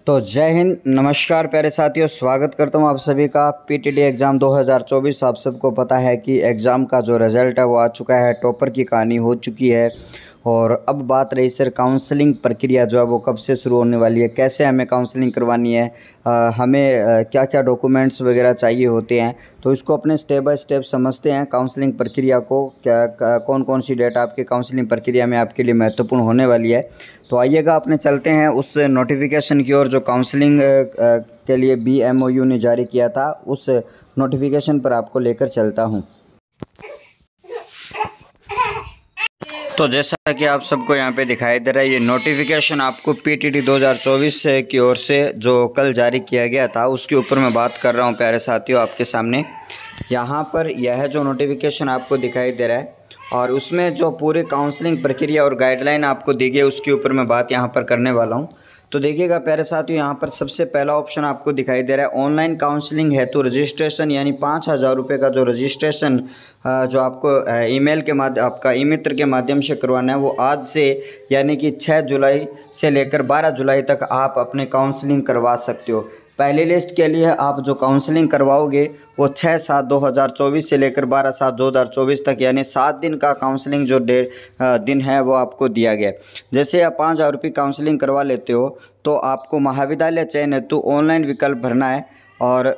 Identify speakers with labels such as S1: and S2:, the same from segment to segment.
S1: तो जय हिंद, नमस्कार प्यारे साथियों, स्वागत करता हूं आप सभी का पीटीटी एग्ज़ाम 2024। आप सबको पता है कि एग्ज़ाम का जो रिज़ल्ट है वो आ चुका है, टॉपर की कहानी हो चुकी है। और अब बात रही सर काउंसलिंग प्रक्रिया जो है वो कब से शुरू होने वाली है, कैसे हमें काउंसलिंग करवानी है, हमें क्या क्या डॉक्यूमेंट्स वगैरह चाहिए होते हैं। तो इसको अपने स्टेप बाय स्टेप समझते हैं काउंसलिंग प्रक्रिया को, क्या कौन कौन सी डेट आपके काउंसलिंग प्रक्रिया में आपके लिए महत्वपूर्ण होने वाली है। तो आइएगा अपने चलते हैं उस नोटिफिकेशन की ओर जो काउंसलिंग के लिए BMOU ने जारी किया था, उस नोटिफिकेशन पर आपको लेकर चलता हूं। तो जैसा कि आप सबको यहाँ पे दिखाई दे रहा है, ये नोटिफिकेशन आपको PTT 2024 की ओर से जो कल जारी किया गया था उसके ऊपर मैं बात कर रहा हूँ प्यारे साथियों आपके सामने। यहाँ पर यह जो नोटिफिकेशन आपको दिखाई दे रहा है और उसमें जो पूरी काउंसलिंग प्रक्रिया और गाइडलाइन आपको दी गई उसके ऊपर मैं बात यहाँ पर करने वाला हूँ। तो देखिएगा प्यारे साथियों, यहाँ पर सबसे पहला ऑप्शन आपको दिखाई दे रहा है ऑनलाइन काउंसलिंग हेतु रजिस्ट्रेशन, यानी 5,000 रुपये का जो रजिस्ट्रेशन जो आपको ईमेल के माध्यम आपका ई-मित्र के माध्यम से करवाना है, वो आज से यानी कि 6 जुलाई से लेकर 12 जुलाई तक आप अपने काउंसलिंग करवा सकते हो। पहली लिस्ट के लिए आप जो काउंसलिंग करवाओगे वो 6/7/2024 से लेकर 12/7/2024 तक, यानी 7 दिन का काउंसलिंग जो दिन है वो आपको दिया गया। जैसे आप 5,000 रुपये काउंसलिंग करवा लेते हो तो आपको महाविद्यालय चयन हेतु ऑनलाइन विकल्प भरना है और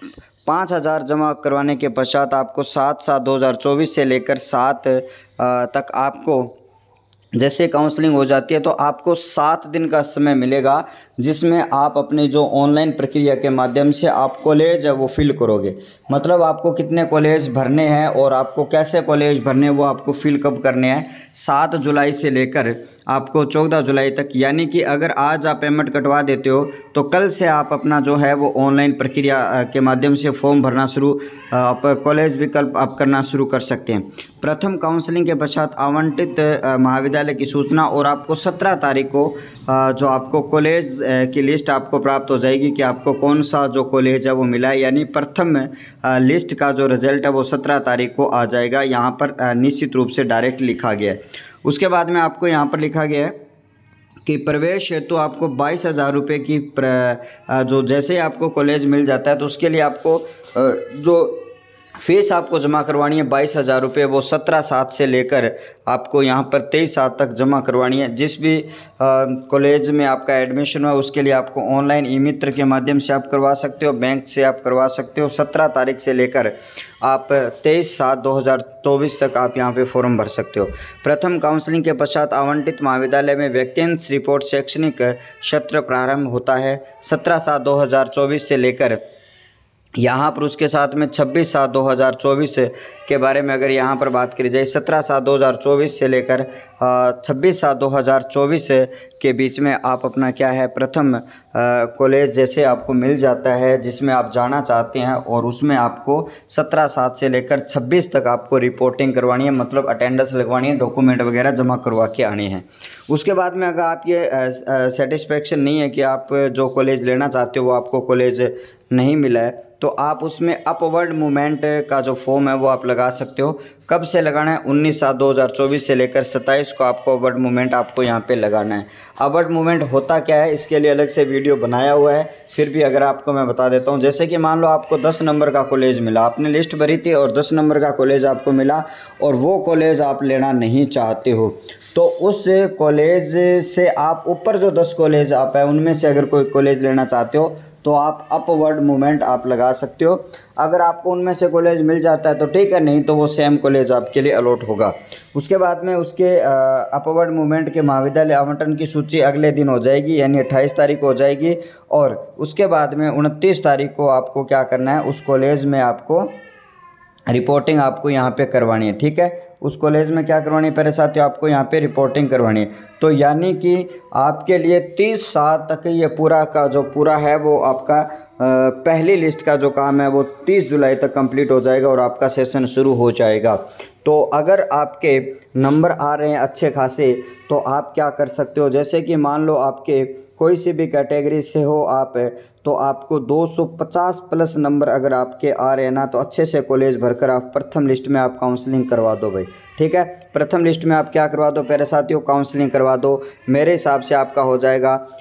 S1: 5,000 जमा करवाने के पश्चात आपको 7/7/2024 से लेकर 7 तक आपको जैसे काउंसलिंग हो जाती है तो आपको 7 दिन का समय मिलेगा, जिसमें आप अपनी जो ऑनलाइन प्रक्रिया के माध्यम से आप कॉलेज है वो फिल करोगे। मतलब आपको कितने कॉलेज भरने हैं और आपको कैसे कॉलेज भरने हैं वो आपको फिल कब करने हैं, 7 जुलाई से लेकर आपको 14 जुलाई तक। यानी कि अगर आज आप पेमेंट कटवा देते हो तो कल से आप अपना जो है वो ऑनलाइन प्रक्रिया के माध्यम से फॉर्म भरना शुरू, आप कॉलेज विकल्प आप करना शुरू कर सकते हैं। प्रथम काउंसलिंग के पश्चात आवंटित महाविद्यालय की सूचना और आपको 17 तारीख को जो आपको कॉलेज की लिस्ट आपको प्राप्त हो जाएगी कि आपको कौन सा जो कॉलेज है वो मिला है। यानी प्रथम लिस्ट का जो रिज़ल्ट है वो 17 तारीख को आ जाएगा। यहाँ पर निश्चित रूप से डायरेक्ट लिखा गया है। उसके बाद में आपको यहाँ पर लिखा गया है कि प्रवेश हेतु आपको 22,000 रुपये की जो जैसे आपको कॉलेज मिल जाता है तो उसके लिए आपको जो फीस आपको जमा करवानी है 22,000 रुपये, वो 17/7 से लेकर आपको यहाँ पर 23/7 तक जमा करवानी है। जिस भी कॉलेज में आपका एडमिशन है उसके लिए आपको ऑनलाइन ई-मित्र के माध्यम से आप करवा सकते हो, बैंक से आप करवा सकते हो। 17 तारीख से लेकर आप 23/7/2024 तक आप यहाँ पे फॉर्म भर सकते हो। प्रथम काउंसलिंग के पश्चात आवंटित महाविद्यालय में वैकेंस रिपोर्ट शैक्षणिक सत्र प्रारंभ होता है 17/7/2024 से लेकर यहाँ पर उसके साथ में 26/7/2024 के बारे में अगर यहाँ पर बात करी जाए 17/7/2024 से लेकर 26/7/2024 के बीच में आप अपना क्या है प्रथम कॉलेज जैसे आपको मिल जाता है जिसमें आप जाना चाहते हैं, और उसमें आपको 17/7 से लेकर 26 तक आपको रिपोर्टिंग करवानी है, मतलब अटेंडेंस लगवानी है, डॉक्यूमेंट वगैरह जमा करवा के आने हैं। उसके बाद में अगर आप ये सेटिस्फेक्शन नहीं है कि आप जो कॉलेज लेना चाहते हो वो आपको कॉलेज नहीं मिला है, तो आप उसमें अपवर्ड मूवमेंट का जो फॉर्म है वो आप लगा सकते हो। कब से लगाना है, 19/7/2024 से लेकर 27 को आपको अपवर्ड मूवमेंट आपको यहाँ पे लगाना है। अपवर्ड मूवमेंट होता क्या है, इसके लिए अलग से वीडियो बनाया हुआ है, फिर भी अगर आपको मैं बता देता हूँ। जैसे कि मान लो आपको 10 नंबर का कॉलेज मिला, आपने लिस्ट भरी थी और 10 नंबर का कॉलेज आपको मिला और वो कॉलेज आप लेना नहीं चाहते हो, तो उस कॉलेज से आप ऊपर जो 10 कॉलेज आप हैं उनमें से अगर कोई कॉलेज लेना चाहते हो तो आप अपवर्ड मूवमेंट आप लगा सकते हो। अगर आपको उनमें से कॉलेज मिल जाता है तो ठीक है, नहीं तो वो सेम कॉलेज आपके लिए अलॉट होगा। उसके बाद में उसके अपवर्ड मूवमेंट के महाविद्यालय आवंटन की सूची अगले दिन हो जाएगी, यानी 28 तारीख को हो जाएगी। और उसके बाद में 29 तारीख को आपको क्या करना है, उस कॉलेज में आपको रिपोर्टिंग आपको यहाँ पे करवानी है। ठीक है, उस कॉलेज में क्या करवानी है पहले साथियों, आपको यहाँ पे रिपोर्टिंग करवानी है। तो यानी कि आपके लिए 30/7 तक ये पूरा का जो पूरा है वो आपका पहली लिस्ट का जो काम है वो 30 जुलाई तक कंप्लीट हो जाएगा और आपका सेशन शुरू हो जाएगा। तो अगर आपके नंबर आ रहे हैं अच्छे खासे तो आप क्या कर सकते हो, जैसे कि मान लो आपके कोई सी भी कैटेगरी से हो आप, तो आपको 250 प्लस नंबर अगर आपके आ रहे हैं ना, तो अच्छे से कॉलेज भरकर आप प्रथम लिस्ट में आप काउंसलिंग करवा दो भाई। ठीक है, प्रथम लिस्ट में आप क्या करवा दो प्यारे साथियों, काउंसलिंग करवा दो। मेरे हिसाब से आपका हो जाएगा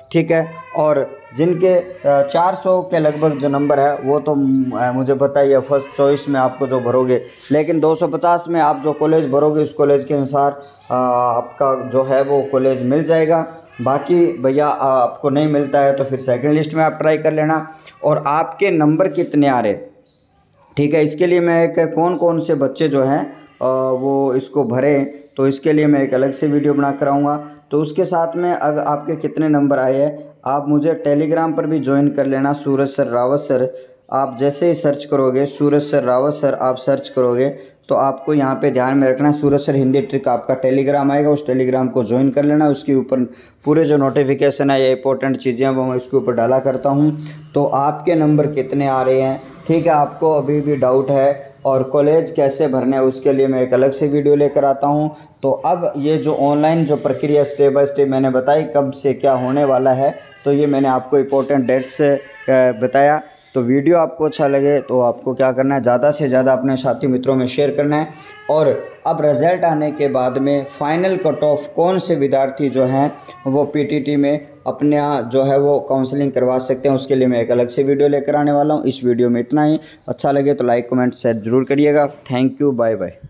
S1: ठीक है। और जिनके 400 के लगभग जो नंबर है वो तो मुझे पता ही है, फर्स्ट चॉइस में आपको जो भरोगे, लेकिन 250 में आप जो कॉलेज भरोगे उस कॉलेज के अनुसार आपका जो है वो कॉलेज मिल जाएगा। बाकी भैया आपको नहीं मिलता है तो फिर सेकंड लिस्ट में आप ट्राई कर लेना। और आपके नंबर कितने आ रहे, ठीक है, इसके लिए मैं एक कौन कौन से बच्चे जो हैं वो इसको भरें, तो इसके लिए मैं एक अलग से वीडियो बना कर आऊँगा। तो उसके साथ में अगर आपके कितने नंबर आए हैं आप मुझे टेलीग्राम पर भी ज्वाइन कर लेना, सूरज सर रावत सर। आप जैसे ही सर्च करोगे सूरज सर रावत सर आप सर्च करोगे तो आपको यहाँ पे ध्यान में रखना सूरज सर हिंदी ट्रिक आपका टेलीग्राम आएगा, उस टेलीग्राम को ज्वाइन कर लेना। उसके ऊपर पूरे जो नोटिफिकेशन है या इंपॉर्टेंट चीज़ें हैं वो मैं इसके ऊपर डाला करता हूँ। तो आपके नंबर कितने आ रहे हैं, ठीक है, आपको अभी भी डाउट है और कॉलेज कैसे भरना है उसके लिए मैं एक अलग से वीडियो लेकर आता हूँ। तो अब ये जो ऑनलाइन जो प्रक्रिया स्टेप बाय स्टेप मैंने बताई कब से क्या होने वाला है, तो ये मैंने आपको इंपॉर्टेंट डेट्स से बताया। तो वीडियो आपको अच्छा लगे तो आपको क्या करना है, ज़्यादा से ज़्यादा अपने साथी मित्रों में शेयर करना है। और अब रिज़ल्ट आने के बाद में फाइनल कट ऑफ कौन से विद्यार्थी जो हैं वो पीटीटी में अपने जो है वो काउंसलिंग करवा सकते हैं उसके लिए मैं एक अलग से वीडियो लेकर आने वाला हूँ। इस वीडियो में इतना ही, अच्छा लगे तो लाइक कमेंट शेयर ज़रूर करिएगा। Thank you, bye bye.